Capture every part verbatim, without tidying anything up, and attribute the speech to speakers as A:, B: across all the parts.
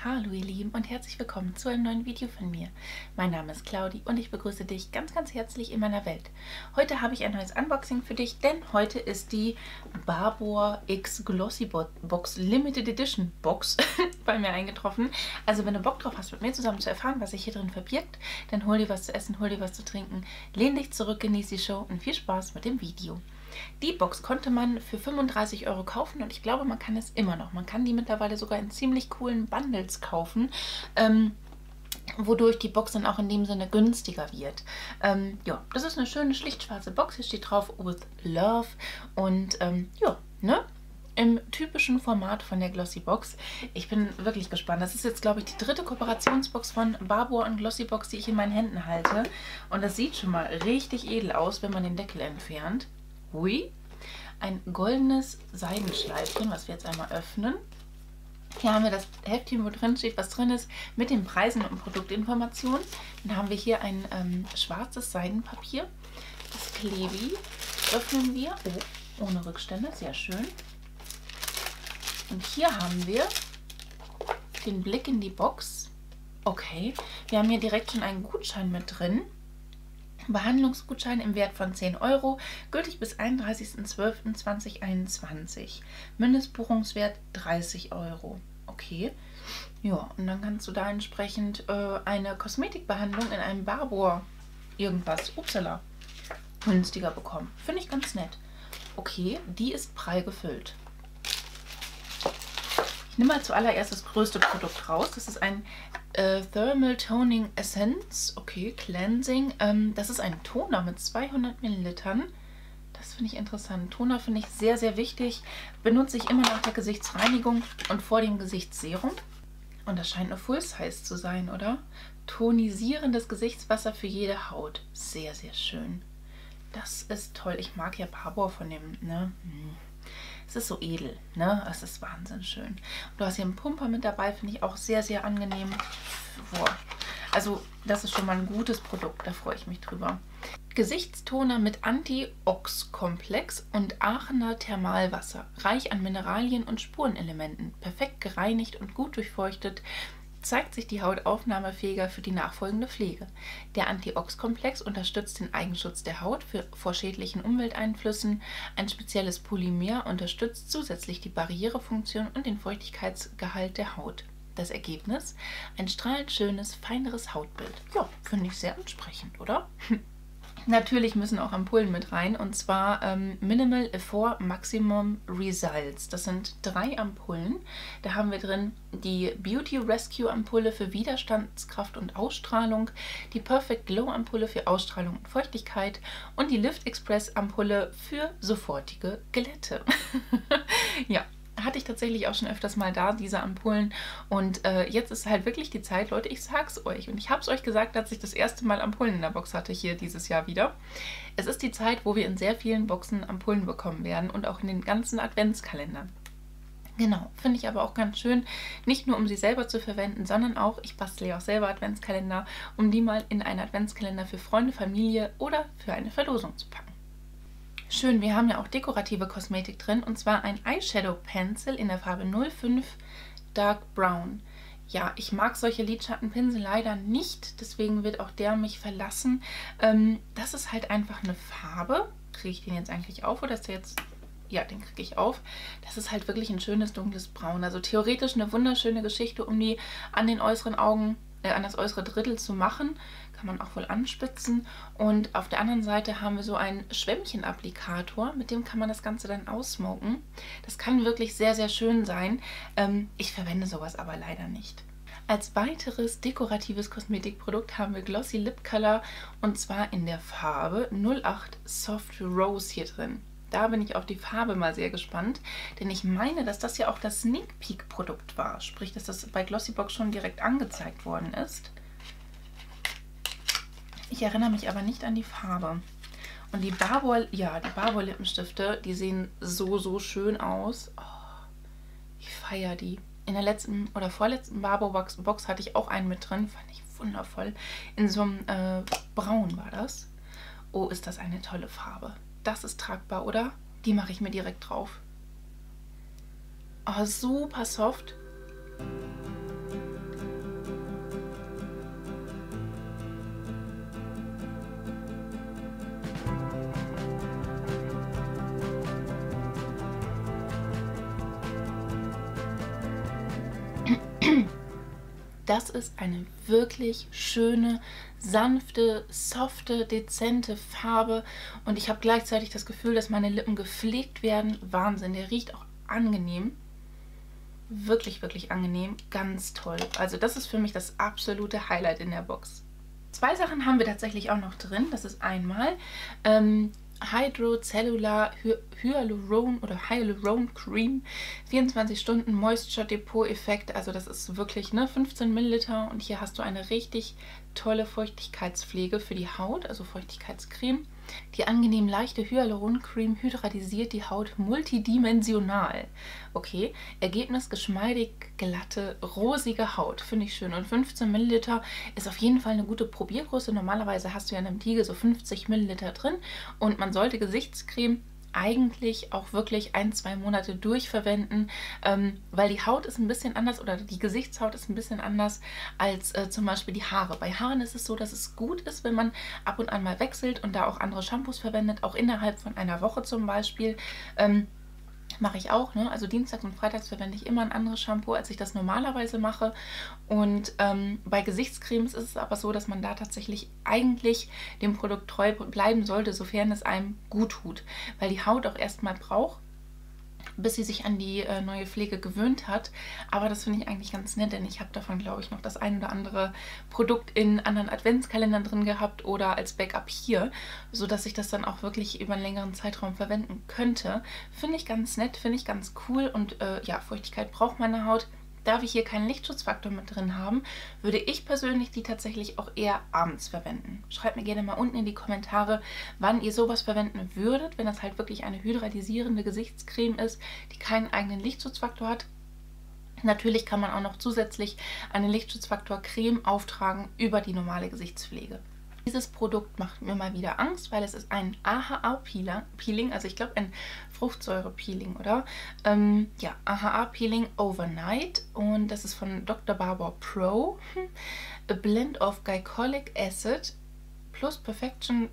A: Hallo ihr Lieben und herzlich willkommen zu einem neuen Video von mir. Mein Name ist Claudi und ich begrüße dich ganz ganz herzlich in meiner Welt. Heute habe ich ein neues Unboxing für dich, denn heute ist die Barbour X Glossy Box Limited Edition Box bei mir eingetroffen. Also wenn du Bock drauf hast, mit mir zusammen zu erfahren, was sich hier drin verbirgt, dann hol dir was zu essen, hol dir was zu trinken, lehn dich zurück, genieß die Show und viel Spaß mit dem Video. Die Box konnte man für fünfunddreißig Euro kaufen und ich glaube, man kann es immer noch. Man kann die mittlerweile sogar in ziemlich coolen Bundles kaufen, ähm, wodurch die Box dann auch in dem Sinne günstiger wird. Ähm, ja, das ist eine schöne, schlicht schwarze Box. Hier steht drauf With Love und ähm, ja, ne? Im typischen Format von der Glossy Box. Ich bin wirklich gespannt. Das ist jetzt, glaube ich, die dritte Kooperationsbox von Barbour und Glossy Box, die ich in meinen Händen halte. Und das sieht schon mal richtig edel aus, wenn man den Deckel entfernt. Hui, ein goldenes Seidenschleifchen, was wir jetzt einmal öffnen. Hier haben wir das Heftchen, wo drin steht, was drin ist, mit den Preisen und Produktinformationen. Dann haben wir hier ein ähm, schwarzes Seidenpapier. Das Klebi öffnen wir. Oh, ohne Rückstände, sehr schön. Und hier haben wir den Blick in die Box. Okay, wir haben hier direkt schon einen Gutschein mit drin. Behandlungsgutschein im Wert von zehn Euro, gültig bis einunddreißigsten zwölften zweitausendeinundzwanzig. Mindestbuchungswert dreißig Euro. Okay. Ja, und dann kannst du da entsprechend äh, eine Kosmetikbehandlung in einem Barbour irgendwas, upsala, günstiger bekommen. Finde ich ganz nett. Okay, die ist prall gefüllt. Ich nehme mal zuallererst das größte Produkt raus. Das ist ein äh, Thermal Toning Essence. Okay, Cleansing. Ähm, das ist ein Toner mit zweihundert Millilitern. Das finde ich interessant. Toner finde ich sehr, sehr wichtig. Benutze ich immer nach der Gesichtsreinigung und vor dem Gesichtsserum. Und das scheint eine Full Size zu sein, oder? Tonisierendes Gesichtswasser für jede Haut. Sehr, sehr schön. Das ist toll. Ich mag ja Barbour von dem, ne? Hm. Es ist so edel, ne? Es ist wahnsinnig schön. Du hast hier einen Pumper mit dabei, finde ich auch sehr, sehr angenehm. Boah. Also das ist schon mal ein gutes Produkt, da freue ich mich drüber. Gesichtstoner mit Anti-Ox-Komplex und Aachener Thermalwasser. Reich an Mineralien und Spurenelementen. Perfekt gereinigt und gut durchfeuchtet zeigt sich die Haut aufnahmefähiger für die nachfolgende Pflege. Der Anti-Ox-Komplex unterstützt den Eigenschutz der Haut für, vor schädlichen Umwelteinflüssen. Ein spezielles Polymer unterstützt zusätzlich die Barrierefunktion und den Feuchtigkeitsgehalt der Haut. Das Ergebnis? Ein strahlend schönes, feineres Hautbild. Ja, finde ich sehr ansprechend, oder? Natürlich müssen auch Ampullen mit rein, und zwar ähm, Minimal Effort Maximum Results. Das sind drei Ampullen. Da haben wir drin die Beauty Rescue Ampulle für Widerstandskraft und Ausstrahlung, die Perfect Glow Ampulle für Ausstrahlung und Feuchtigkeit und die Lift Express Ampulle für sofortige Glätte. Ja. Hatte ich tatsächlich auch schon öfters mal da, diese Ampullen. Und äh, jetzt ist halt wirklich die Zeit, Leute, ich sag's euch. Und ich habe es euch gesagt, als ich das erste Mal Ampullen in der Box hatte, hier dieses Jahr wieder. Es ist die Zeit, wo wir in sehr vielen Boxen Ampullen bekommen werden und auch in den ganzen Adventskalendern. Genau, finde ich aber auch ganz schön, nicht nur um sie selber zu verwenden, sondern auch, ich bastle ja auch selber Adventskalender, um die mal in einen Adventskalender für Freunde, Familie oder für eine Verlosung zu packen. Schön, wir haben ja auch dekorative Kosmetik drin, und zwar ein Eyeshadow Pencil in der Farbe null fünf Dark Brown. Ja, ich mag solche Lidschattenpinsel leider nicht, deswegen wird auch der mich verlassen. Ähm, das ist halt einfach eine Farbe. Kriege ich den jetzt eigentlich auf oder ist der jetzt... Ja, den kriege ich auf. Das ist halt wirklich ein schönes dunkles Braun. Also theoretisch eine wunderschöne Geschichte, um die an den äußeren Augen, äh, an das äußere Drittel zu machen. Kann man auch wohl anspitzen. Und auf der anderen Seite haben wir so einen Schwämmchen-Applikator, mit dem kann man das Ganze dann aussmoken. Das kann wirklich sehr, sehr schön sein. Ähm, ich verwende sowas aber leider nicht. Als weiteres dekoratives Kosmetikprodukt haben wir Glossy Lip Color, und zwar in der Farbe null acht Soft Rose hier drin. Da bin ich auf die Farbe mal sehr gespannt, denn ich meine, dass das ja auch das Sneak Peek Produkt war. Sprich, dass das bei Glossy Box schon direkt angezeigt worden ist. Ich erinnere mich aber nicht an die Farbe. Und die Barbour, ja, die Barbour Lippenstifte, die sehen so, so schön aus. Oh, ich feiere die. In der letzten oder vorletzten Barbour Box, Box hatte ich auch einen mit drin. Fand ich wundervoll. In so einem äh, Braun war das. Oh, ist das eine tolle Farbe. Das ist tragbar, oder? Die mache ich mir direkt drauf. Oh, super soft. Das ist eine wirklich schöne, sanfte, softe, dezente Farbe und ich habe gleichzeitig das Gefühl, dass meine Lippen gepflegt werden. Wahnsinn, der riecht auch angenehm. Wirklich, wirklich angenehm. Ganz toll. Also das ist für mich das absolute Highlight in der Box. Zwei Sachen haben wir tatsächlich auch noch drin. Das ist einmal ähm, Hydrocellular Hyaluron oder Hyaluron Cream, vierundzwanzig Stunden Moisture Depot Effekt, also das ist wirklich ne, fünfzehn Milliliter und hier hast du eine richtig tolle Feuchtigkeitspflege für die Haut, also Feuchtigkeitscreme. Die angenehm leichte Hyaluron-Creme hydratisiert die Haut multidimensional. Okay, Ergebnis geschmeidig, glatte, rosige Haut. Finde ich schön. Und fünfzehn Milliliter ist auf jeden Fall eine gute Probiergröße. Normalerweise hast du ja in einem Tiegel so fünfzig Milliliter drin. Und man sollte Gesichtscreme eigentlich auch wirklich ein, zwei Monate durchverwenden, ähm, weil die Haut ist ein bisschen anders oder die Gesichtshaut ist ein bisschen anders als äh, zum Beispiel die Haare. Bei Haaren ist es so, dass es gut ist, wenn man ab und an mal wechselt und da auch andere Shampoos verwendet, auch innerhalb von einer Woche zum Beispiel. Ähm, Mache ich auch, ne? Also dienstags und freitags verwende ich immer ein anderes Shampoo, als ich das normalerweise mache. Und ähm, bei Gesichtscremes ist es aber so, dass man da tatsächlich eigentlich dem Produkt treu bleiben sollte, sofern es einem gut tut. Weil die Haut auch erstmal braucht, bis sie sich an die äh, neue Pflege gewöhnt hat. Aber das finde ich eigentlich ganz nett, denn ich habe davon, glaube ich, noch das ein oder andere Produkt in anderen Adventskalendern drin gehabt oder als Backup hier, sodass ich das dann auch wirklich über einen längeren Zeitraum verwenden könnte. Finde ich ganz nett, finde ich ganz cool und äh, ja, Feuchtigkeit braucht meine Haut. Da wir hier keinen Lichtschutzfaktor mit drin haben, würde ich persönlich die tatsächlich auch eher abends verwenden. Schreibt mir gerne mal unten in die Kommentare, wann ihr sowas verwenden würdet, wenn das halt wirklich eine hydratisierende Gesichtscreme ist, die keinen eigenen Lichtschutzfaktor hat. Natürlich kann man auch noch zusätzlich eine Lichtschutzfaktor-Creme auftragen über die normale Gesichtspflege. Dieses Produkt macht mir mal wieder Angst, weil es ist ein A H A-Peeling, also ich glaube ein Fruchtsäure-Peeling, oder? Ähm, ja, A H A-Peeling Overnight und das ist von Doktor Barbour Pro. A Blend of Glycolic Acid plus Perfection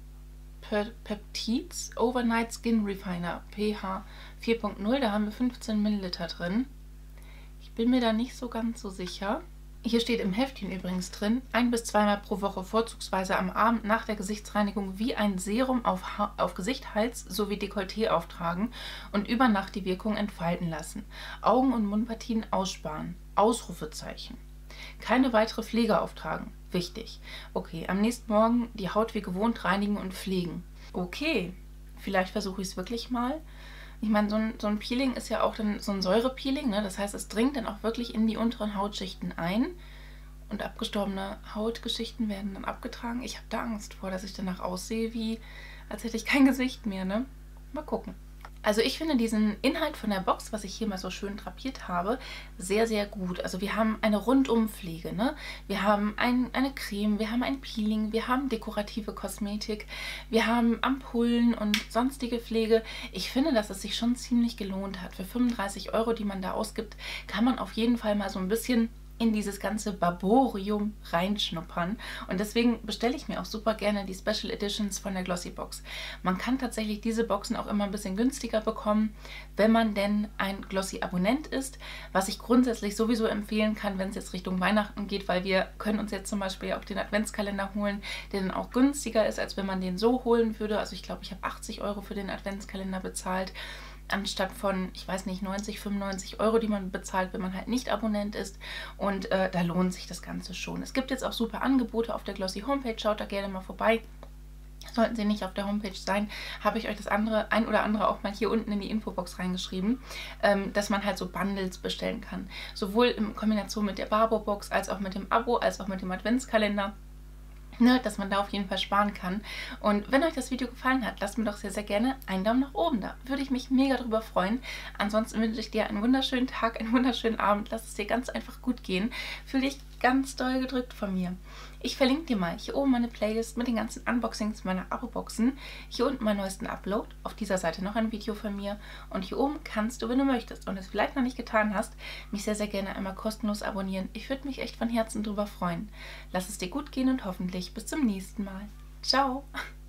A: Peptides Overnight Skin Refiner pH vier Punkt null, da haben wir fünfzehn Milliliter drin. Ich bin mir da nicht so ganz so sicher. Hier steht im Heftchen übrigens drin, ein bis zweimal pro Woche vorzugsweise am Abend nach der Gesichtsreinigung wie ein Serum auf, ha auf Gesicht, Hals sowie Dekolleté auftragen und über Nacht die Wirkung entfalten lassen. Augen- und Mundpartien aussparen. Ausrufezeichen. Keine weitere Pflege auftragen. Wichtig. Okay, am nächsten Morgen die Haut wie gewohnt reinigen und pflegen. Okay, vielleicht versuche ich es wirklich mal. Ich meine, so ein, so ein Peeling ist ja auch dann so ein Säurepeeling, ne? Das heißt, es dringt dann auch wirklich in die unteren Hautschichten ein und abgestorbene Hautgeschichten werden dann abgetragen. Ich habe da Angst vor, dass ich danach aussehe, wie als hätte ich kein Gesicht mehr, ne? Mal gucken. Also ich finde diesen Inhalt von der Box, was ich hier mal so schön drapiert habe, sehr, sehr gut. Also wir haben eine Rundumpflege, ne? Wir haben ein, eine Creme, wir haben ein Peeling, wir haben dekorative Kosmetik, wir haben Ampullen und sonstige Pflege. Ich finde, dass es sich schon ziemlich gelohnt hat. Für fünfunddreißig Euro, die man da ausgibt, kann man auf jeden Fall mal so ein bisschen in dieses ganze Barborium reinschnuppern und deswegen bestelle ich mir auch super gerne die Special Editions von der Glossybox. Man kann tatsächlich diese Boxen auch immer ein bisschen günstiger bekommen, wenn man denn ein Glossy-Abonnent ist, was ich grundsätzlich sowieso empfehlen kann, wenn es jetzt Richtung Weihnachten geht, weil wir können uns jetzt zum Beispiel auch den Adventskalender holen, der dann auch günstiger ist, als wenn man den so holen würde. Also ich glaube, ich habe achtzig Euro für den Adventskalender bezahlt, anstatt von, ich weiß nicht, neunzig, fünfundneunzig Euro, die man bezahlt, wenn man halt nicht Abonnent ist. Und äh, da lohnt sich das Ganze schon. Es gibt jetzt auch super Angebote auf der Glossy Homepage. Schaut da gerne mal vorbei. Sollten Sie nicht auf der Homepage sein, habe ich euch das andere, ein oder andere auch mal hier unten in die Infobox reingeschrieben, ähm, dass man halt so Bundles bestellen kann. Sowohl in Kombination mit der Barbour-Box, als auch mit dem Abo, als auch mit dem Adventskalender. Ne, dass man da auf jeden Fall sparen kann. Und wenn euch das Video gefallen hat, lasst mir doch sehr, sehr gerne einen Daumen nach oben da. Würde ich mich mega drüber freuen. Ansonsten wünsche ich dir einen wunderschönen Tag, einen wunderschönen Abend. Lass es dir ganz einfach gut gehen. Fühl dich ganz doll gedrückt von mir. Ich verlinke dir mal hier oben meine Playlist mit den ganzen Unboxings meiner Abo-Boxen. Hier unten meinen neuesten Upload. Auf dieser Seite noch ein Video von mir. Und hier oben kannst du, wenn du möchtest und es vielleicht noch nicht getan hast, mich sehr, sehr gerne einmal kostenlos abonnieren. Ich würde mich echt von Herzen drüber freuen. Lass es dir gut gehen und hoffentlich bis zum nächsten Mal. Ciao!